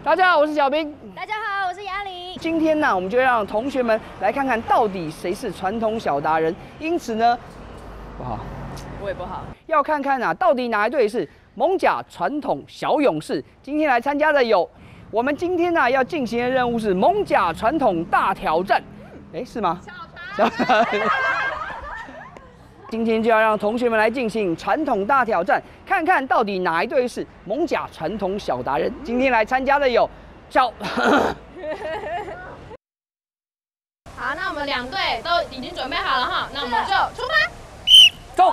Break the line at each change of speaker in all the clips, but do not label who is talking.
大家好，我是小兵。
大家好，我是雅里。
今天呢，我们就让同学们来看看到底谁是传统小达人。因此呢，不好，
我也不好，
要看看到底哪一队是艋舺传统小勇士。今天来参加的有，我们今天要进行的任务是艋舺传统大挑战。哎，是吗？小达。今天就要让同学们来进行传统大挑战，看看到底哪一队是艋舺传统小达人。今天来参加的有小。
好，那我们两队都已经准备好了哈，那我们就出发。
走。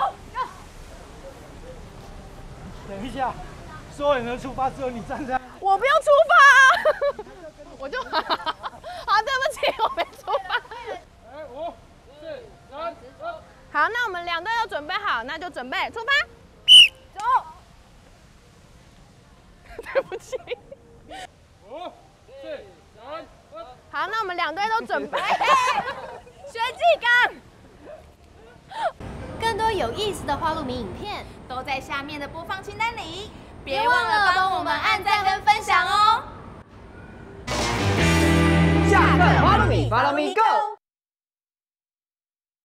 等一下，所有人都出发，只有你站在。
我不用出发、啊，我就好，对不起，我没出发。
5、4、3、2。
好，那我们两队都准备好，那就准备出发。走。对不起。
5、4、3、2。
好，那我们两队都准备。学技刚。
更多有意思的花路名影片都在下面的播放清单里，别忘了帮我们按